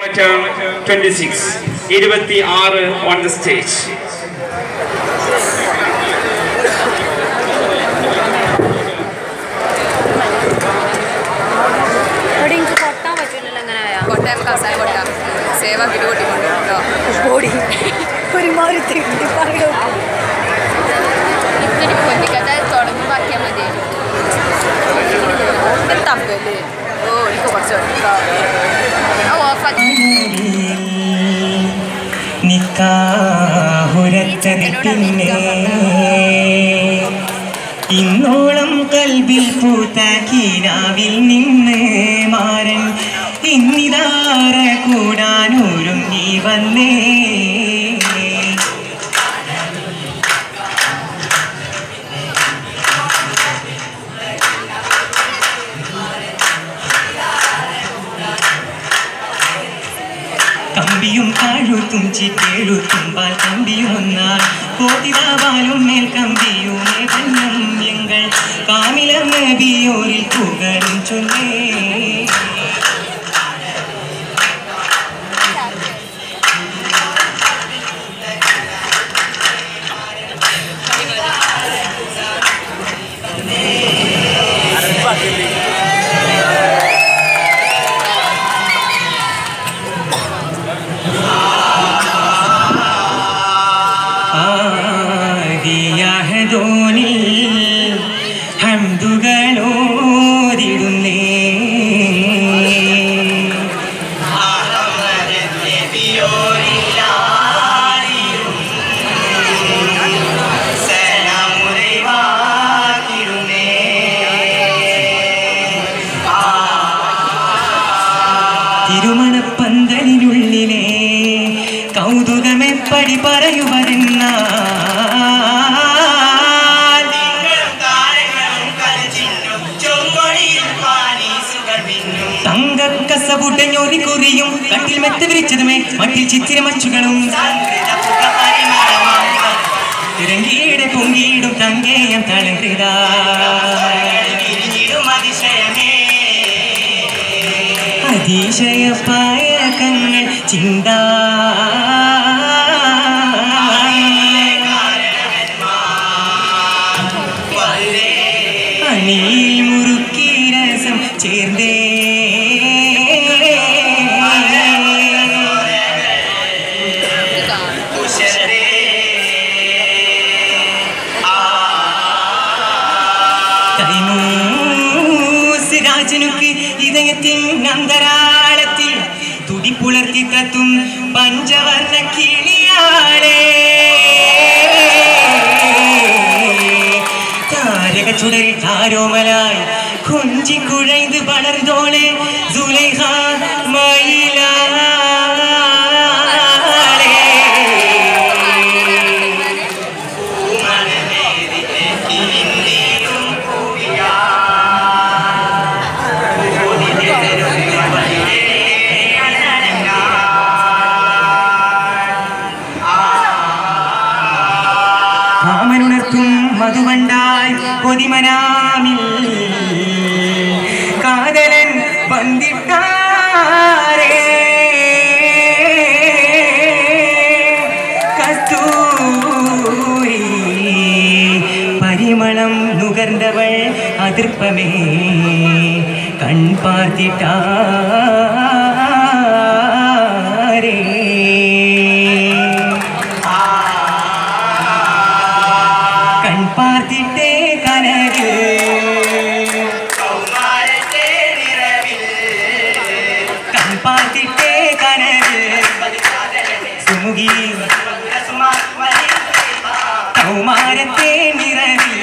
26, 26 on the stage. ഇന്നോളം കൽബിൽ പൂത്ത കീനാവിൽ നിന്ന് മാറൻ ഇന്നിതാര കൂടാനൊരുങ്ങി വന്നേ കമ്പിയും താഴുത്തും ചിറ്റെഴുത്തും പാൽ കമ്പിയും ഒന്നാൽ കോതിരാവാലും മേൽ കമ്പിയുമേ പന്നം എങ്കൾ കാമിലർ നബിയോരിൽ പുകഴും ചൊല്ലേ തിരുമണപ്പന്തലിനുള്ളിലെ കൗതുകമെപ്പടി പറയുവരെന്ന തങ്കക്കസവുടഞ്ഞൊരി കുറിയും കട്ടിൽ മെത്ത വിരിച്ചതുമേ മട്ടിൽ ചിത്തിരമച്ചുകളും തിരങ്കിയുടെ പൊങ്കിയിടും തങ്കേയം തളങ്കൃത അതിശയപായകങ്ങൾ ചിന്ത അണിയിൽ മുറുക്കി രസം ചേർന്നേ രാജനുക്ക് ഇതയത്തിൻ അന്തരാളത്തിൽ തുടിപ്പുളർത്തി കത്തും പഞ്ചവർണ്ണ കിളിയാളെ താരക ചുടരിൽ താരോമലായി കൊഞ്ചി കുഴൈந்து വളർന്നോളെ സുലൈഹ മയിലാളെ കാമനുണർത്തും മധുവണ്ടായി കൊതിമനാമിൽ കാതലൻ വന്നിട്ടാരേ കസ്തൂരി പരിമളം നുകർന്നവൾ അതിർപ്പമേ കൺപാർത്തിട്ടാരേ പാർത്തിട്ടേ കനവിൽ കൺപാർത്തിട്ടേ കനവിൽ സുമുഖി കൗമാരത്തെ നിറവിൽ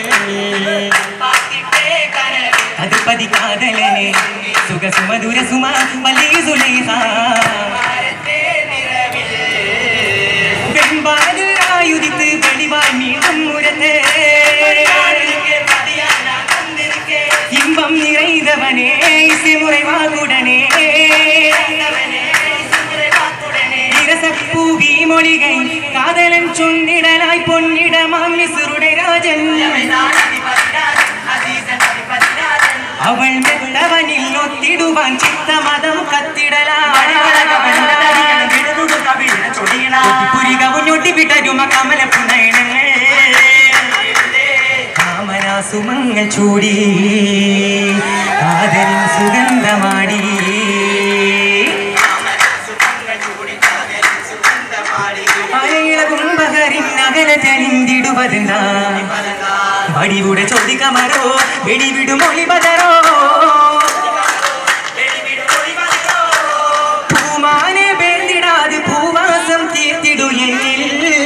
അതിർപ്പതി കാതലനെ സുഖ സുമധുര സുമ വലിയ സുലേഹ വെമ്പാതിരായുദിത്ത് വെളിവായി മീണ്ടും മുരത്ത് ഇമ്പം നിറൈതവനേ മുറൈവാകുടനേ ഇരസപ്പൂവി മൊഴികை കാതലൻ ചൊന്നിടലായി പൊന്നിടമാം മിസ്റുടെ രാജൻ അവൾ മെത്തവനിൽ ഒത്തിടുവാൻ ചിത്തമതം കത്തിടലാ ചൂടി കാതലിൻ സുഗന്ധമാടി അകലതെളിന്തിടുവതെന്നാ വടിവുടെ ചോദിക്കമരോ വെടിവിടുമൊളി ബദരോ പൂമാനെ പേർന്നിടാതെ പൂവാസം തീർത്തിടു എന്നിൽ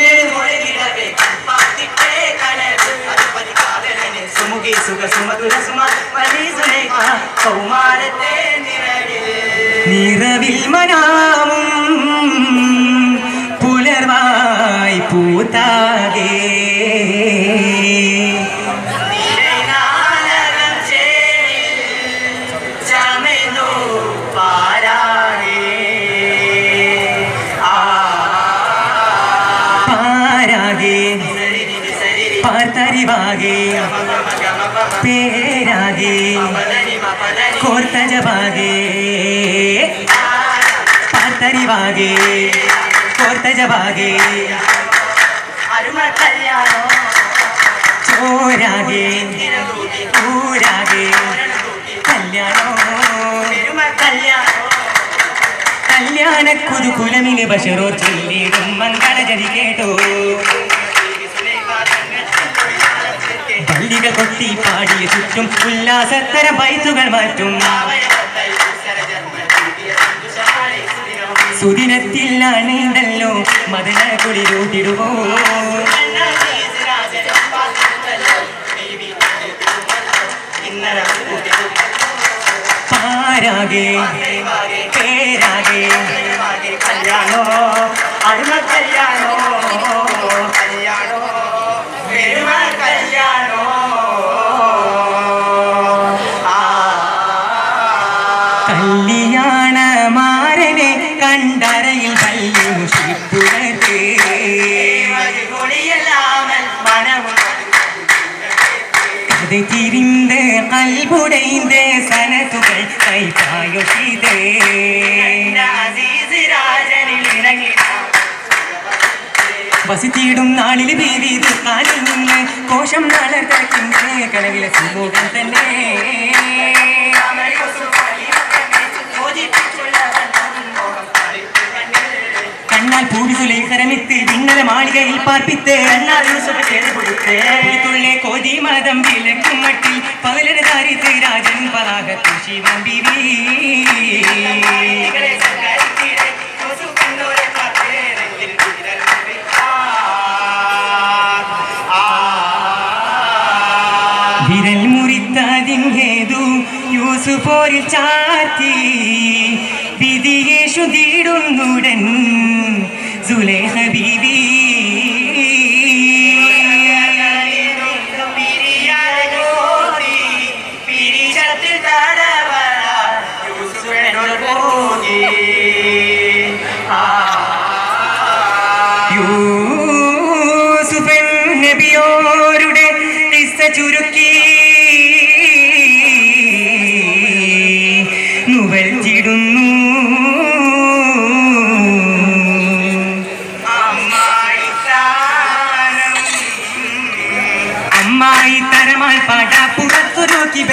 സുമുഖി സുഖ സുമധുര സുമ കൗമാരത്തെ നിറവിൽ മനാമും പുലർവായി പൂത്താകെ पार्तरिवागे पेरागे कोर्तजबागे पार्तरिवागे कोर्तजबागे चोरागे ऊरागे कल्याणो कल्याण कुदुकुलमिने बशरो चल्लिडुम मंगल जरि केटो പള്ളികൾ കൊട്ടി പാടിയ ചുറ്റും ഉല്ലാസത്തരം പൈസുകൾ മാറ്റും സുദിനത്തിൽ അണിന്തല്ലോ മദന കുളിരൂട്ടിടുവോ പാരാകെ പേരാകെ കല്യാണോ അടിമ കല്യാണോ കല്യാണോ കല്യാണമാരനെ കണ്ടറയിൽ പല്ലി മുഷിപ്പുറത്ത് കഥ തിരിന്ത് കൽബുടൈന്ത് സനതുകൾ കൈപ്പായൊഷിതേ വസിത്തിയിടും നാളിൽ ബീവി കാലിൽ നിന്ന് കോശം നാളർക്കിന്റെ കലവിലെ സുമൂഹം തന്നെ കണ്ണാൽ പൂടി സുലേഖരമിത്ത് പിന്നല മാളികയിൽ പാർപ്പിത്ത് തുള്ളെ കോതി മതം വിലക്കും മട്ടിൽ പകലന് താരിത്ത് രാജൻ പതാകത്തു ശിവം ബീവി വിരൽ മുറിത്തതിൻ ഹേതു യൂസുഫോരിൽ ചാർത്തി വിധിയേഷു തീടുന്നുടൻ സുലൈഖ ബീവി യൂസുഫൻ നബിയോരുടെ കിസ്സ ചുരുക്കി നുവൽച്ചിടുന്നു അമ്മായി തരമാൽ പാട പുറത്തു നോക്കി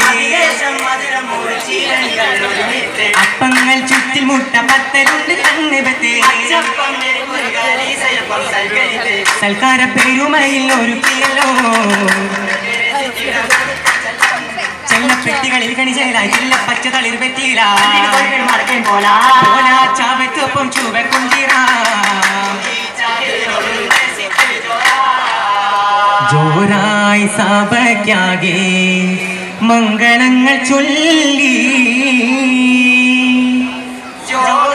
അപ്പങ്ങൾ ചുറ്റിൽ മുട്ട പത്തലുണ്ട് കണ്ണ് ബത്തേ സൽക്കാര പെരുമയിൽ ഒരുക്കിയല്ലോ ചെല്ലപ്പെട്ടികളിൽ കണിചേരായി ചെല്ല പച്ച തളിർ പറ്റിയില്ല ചാവത്തൊപ്പം ചുവക്കൊണ്ടിരാ ജോരായി സഭയ്ക്കാകെ മംഗളങ്ങൾ ചൊല്ലി